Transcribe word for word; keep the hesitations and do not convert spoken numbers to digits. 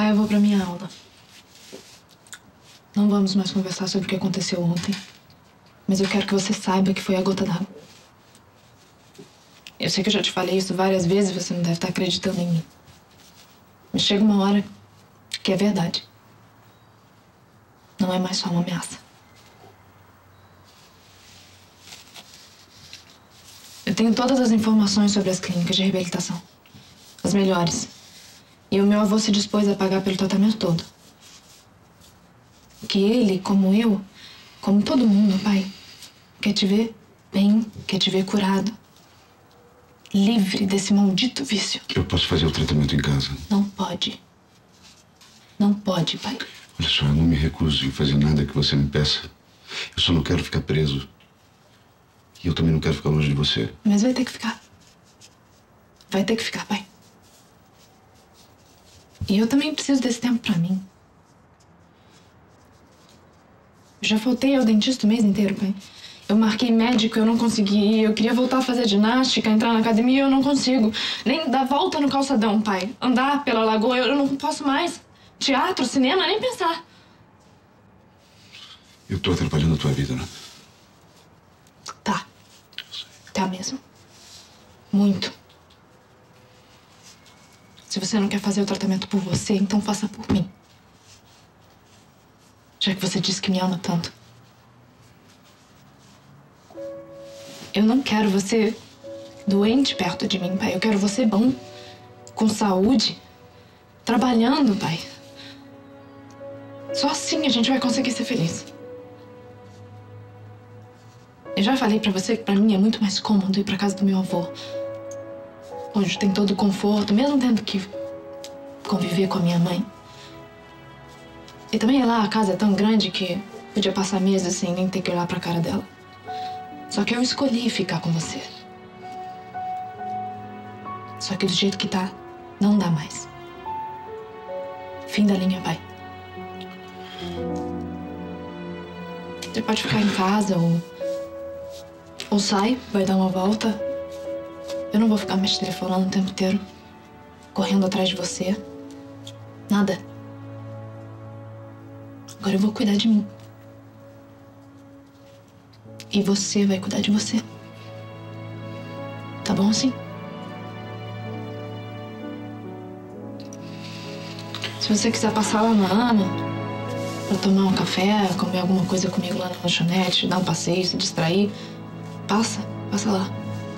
Pai, eu vou pra minha aula. Não vamos mais conversar sobre o que aconteceu ontem. Mas eu quero que você saiba que foi a gota d'água. Eu sei que eu já te falei isso várias vezes e você não deve estar acreditando em mim. Mas chega uma hora que é verdade. Não é mais só uma ameaça. Eu tenho todas as informações sobre as clínicas de reabilitação. As melhores. E o meu avô se dispôs a pagar pelo tratamento todo. Que ele, como eu, como todo mundo, pai, quer te ver bem, quer te ver curado. Livre desse maldito vício. Eu posso fazer o tratamento em casa? Não pode. Não pode, pai. Olha só, eu não me recuso em fazer nada que você me peça. Eu só não quero ficar preso. E eu também não quero ficar longe de você. Mas vai ter que ficar. Vai ter que ficar, pai. E eu também preciso desse tempo pra mim. Eu já faltei ao dentista o mês inteiro, pai. Eu marquei médico, eu não consegui ir. Eu queria voltar a fazer ginástica, entrar na academia, eu não consigo. Nem dar volta no calçadão, pai. Andar pela lagoa, eu não posso mais. Teatro, cinema, nem pensar. Eu tô atrapalhando a tua vida, né? Tá. Tá mesmo. Muito. Se você não quer fazer o tratamento por você, então faça por mim. Já que você disse que me ama tanto. Eu não quero você doente perto de mim, pai. Eu quero você bom, com saúde, trabalhando, pai. Só assim a gente vai conseguir ser feliz. Eu já falei pra você que pra mim é muito mais cômodo ir pra casa do meu avô. Onde tem todo o conforto, mesmo tendo que conviver com a minha mãe. E também lá a casa é tão grande que podia passar meses sem nem ter que olhar pra cara dela. Só que eu escolhi ficar com você. Só que do jeito que tá, não dá mais. Fim da linha, pai. Você pode ficar em casa ou... Ou sai, vai dar uma volta. Eu não vou ficar me telefonando o tempo inteiro. Correndo atrás de você. Nada. Agora eu vou cuidar de mim. E você vai cuidar de você. Tá bom assim? Se você quiser passar lá na Ana pra tomar um café, comer alguma coisa comigo lá na lanchonete, dar um passeio, se distrair, passa, passa lá.